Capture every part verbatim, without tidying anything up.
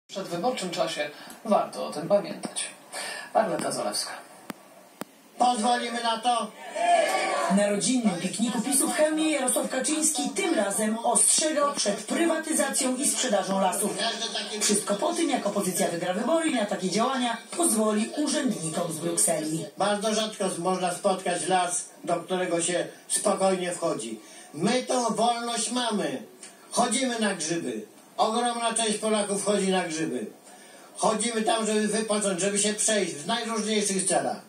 W przedwyborczym czasie warto o tym pamiętać. Arleta Zalewska. Pozwolimy na to? Na rodzinnym pikniku PiSu w Chełmie Jarosław Kaczyński tym razem ostrzegał przed prywatyzacją i sprzedażą lasów. Wszystko po tym, jak opozycja wygra wybory i na takie działania pozwoli urzędnikom z Brukseli. Bardzo rzadko można spotkać las, do którego się spokojnie wchodzi. My tą wolność mamy. Chodzimy na grzyby. Ogromna część Polaków chodzi na grzyby. Chodzimy tam, żeby wypocząć, żeby się przejść w najróżniejszych celach.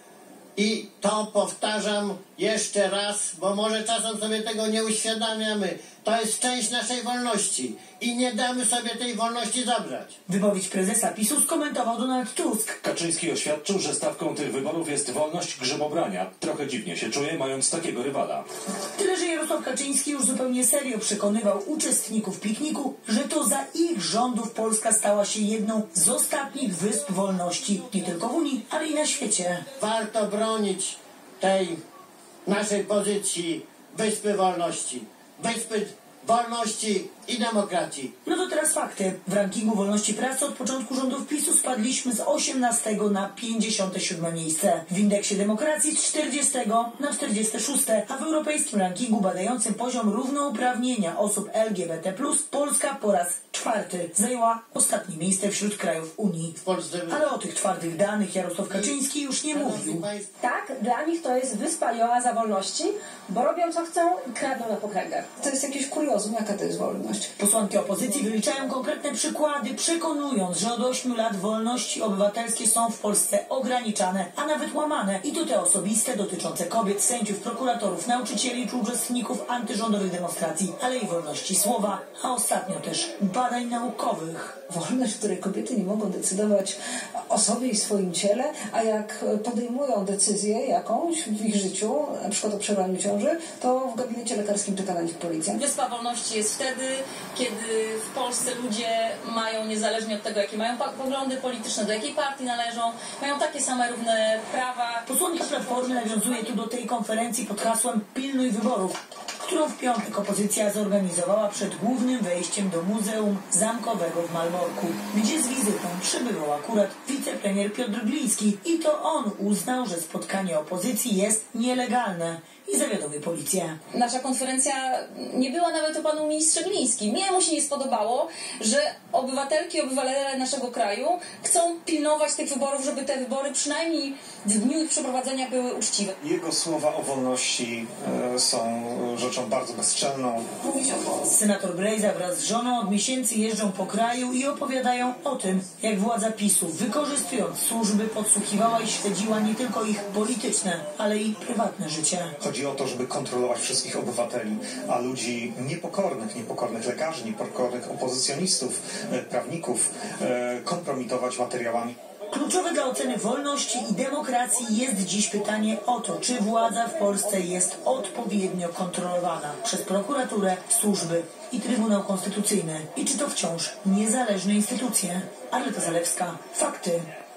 I to powtarzam jeszcze raz, bo może czasem sobie tego nie uświadamiamy. To jest część naszej wolności i nie damy sobie tej wolności zabrać. Wypowiedź prezesa PiSu skomentował Donald Tusk. Kaczyński oświadczył, że stawką tych wyborów jest wolność grzybobrania. Trochę dziwnie się czuje, mając takiego rywala. Tyle, że Jarosław Kaczyński już zupełnie serio przekonywał uczestników pikniku, że to za ich rządów Polska stała się jedną z ostatnich wysp wolności. Nie tylko w Unii, ale i na świecie. Warto bronić tej naszej pozycji wyspy wolności. Wyspy wolności i demokracji. No to teraz fakty. W rankingu wolności prasy od początku rządów PiSu spadliśmy z osiemnastego na pięćdziesiąte siódme miejsce. W indeksie demokracji z czterdziestego na czterdzieste szóste, a w europejskim rankingu badającym poziom równouprawnienia osób L G B T plus, Polska po raz czwarty zajęła ostatnie miejsce wśród krajów Unii. W Polsce... Ale o tych twardych danych Jarosław Kaczyński już nie mówił. Tak, dla nich to jest wyspa i oaza wolności, bo robią co chcą i kradną na pokręgach. To jest jakieś kuriozum, jaka to jest wolność. Posłanki opozycji wyliczają konkretne przykłady, przekonując, że od ośmiu lat wolności obywatelskie są w Polsce ograniczane, a nawet łamane. I to te osobiste, dotyczące kobiet, sędziów, prokuratorów, nauczycieli czy uczestników antyrządowych demonstracji, ale i wolności słowa, a ostatnio też badań naukowych. Wolność, w której kobiety nie mogą decydować o sobie i swoim ciele, a jak podejmują decyzję jakąś w ich życiu, na przykład o przerwaniu ciąży, to w gabinecie lekarskim czeka na nich policja. Wyspa wolności jest wtedy, kiedy w Polsce ludzie mają, niezależnie od tego, jakie mają poglądy polityczne, do jakiej partii należą, mają takie same równe prawa. Posłanka Platformy nawiązuje tu do tej konferencji pod hasłem Pilnuj wyborów, którą w piątek opozycja zorganizowała przed głównym wejściem do Muzeum Zamkowego w Malborku, gdzie z wizytą przybywał akurat wicepremier Piotr Gliński i to on uznał, że spotkanie opozycji jest nielegalne i zawiadomił policję. Nasza konferencja nie była nawet o panu ministrze Glińskim. Mnie mu się nie spodobało, że obywatelki i obywatele naszego kraju chcą pilnować tych wyborów, żeby te wybory przynajmniej w dniu ich przeprowadzenia były uczciwe. Jego słowa o wolności e, są rzeczą bardzo bezczelną. Senator Brejza wraz z żoną od miesięcy jeżdżą po kraju i opowiadają o tym, jak władza PiSu, wykorzystując służby, podsłuchiwała i śledziła nie tylko ich polityczne, ale i prywatne życie. Chodzi o to, żeby kontrolować wszystkich obywateli, a ludzi niepokornych, niepokornych lekarzy, niepokornych opozycjonistów, prawników kompromitować materiałami. Kluczowe dla oceny wolności i demokracji jest dziś pytanie o to, czy władza w Polsce jest odpowiednio kontrolowana przez prokuraturę, służby i Trybunał Konstytucyjny i czy to wciąż niezależne instytucje. Arleta Zalewska, fakty.